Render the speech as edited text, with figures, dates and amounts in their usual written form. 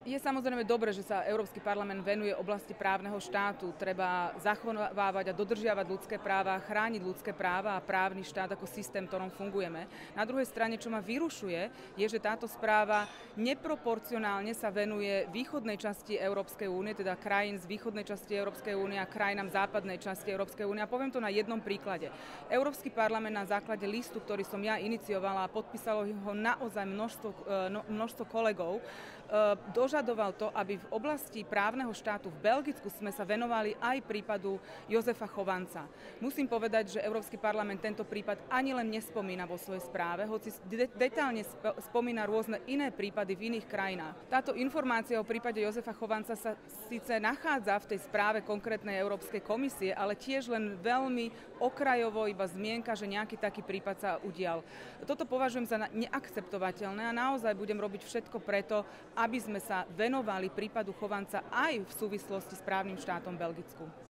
Je samozrejme dobré, že sa Európsky parlament venuje oblasti právneho štátu. Treba zachovávať a dodržiavať ľudské práva, chrániť ľudské práva a právny štát ako systém, v ktorom fungujeme. Na druhej strane, čo ma vyrušuje, je, že táto správa neproporcionálne sa venuje východnej časti Európskej únie, teda krajín z východnej časti Európskej únie a krajinám západnej časti Európskej únie. A poviem to na jednom príklade. Európsky parlament na základe listu, ktorý som ja iniciovala a podpísalo ho naozaj množstvo kolegov, dožadoval to, aby v oblasti právneho štátu v Belgicku sme sa venovali aj prípadu Jozefa Chovanca. Musím povedať, že Európsky parlament tento prípad ani len nespomína vo svojej správe, hoci detailne spomína rôzne iné prípady v iných krajinách. Táto informácia o prípade Jozefa Chovanca sa síce nachádza v tej správe konkrétnej Európskej komisie, ale tiež len veľmi okrajovo iba zmienka, že nejaký taký prípad sa udial. Toto považujem za neakceptovateľné a naozaj budem robiť všetko preto, aby sme sa venovali prípadu Chovanca aj v súvislosti s právnym štátom v Belgicku.